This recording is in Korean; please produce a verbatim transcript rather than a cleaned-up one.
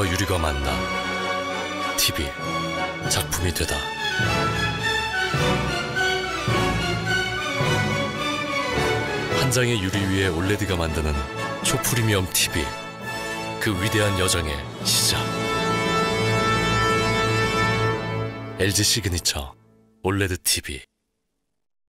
올레드와 유리가 만나 티비 작품이 되다. 한 장의 유리 위에 올레드가 만드는 초프리미엄 티비, 그 위대한 여정의 시작. 엘지 시그니처 올레드 티비.